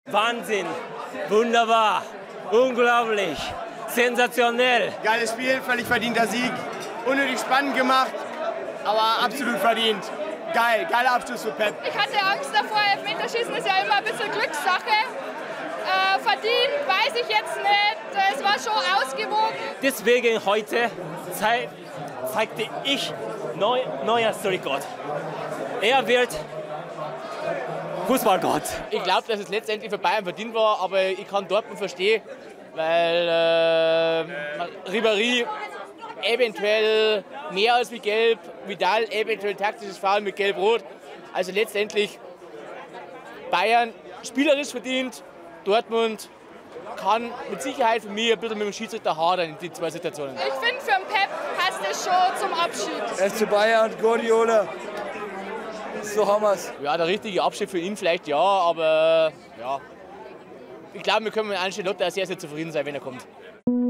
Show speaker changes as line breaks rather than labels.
Wahnsinn, wunderbar, unglaublich, sensationell.
Geiles Spiel, völlig verdienter Sieg, unnötig spannend gemacht, aber absolut verdient. Geil, geiler Abschluss für Pep.
Ich hatte Angst davor, Elfmeterschießen ist ja immer ein bisschen Glückssache. Verdient, weiß ich jetzt nicht, es war schon ausgewogen.
Deswegen heute zeigte ich neues Rekord. Er wird Fußballgott.
Ich glaube, dass es letztendlich für Bayern verdient war, aber ich kann Dortmund verstehen, weil Ribéry eventuell mehr als wie gelb, Vidal eventuell taktisches Foul mit gelb-rot. Also letztendlich Bayern spielerisch verdient, Dortmund kann mit Sicherheit für mich ein bisschen mit dem Schiedsrichter hadern in die zwei Situationen.
Ich finde, für den Pep passt es schon zum Abschied.
FC Bayern, Guardiola, so haben wir es.
Ja, der richtige Abschied für ihn vielleicht ja, aber ja. Ich glaube, wir können mit Ancelotti sehr, sehr zufrieden sein, wenn er kommt.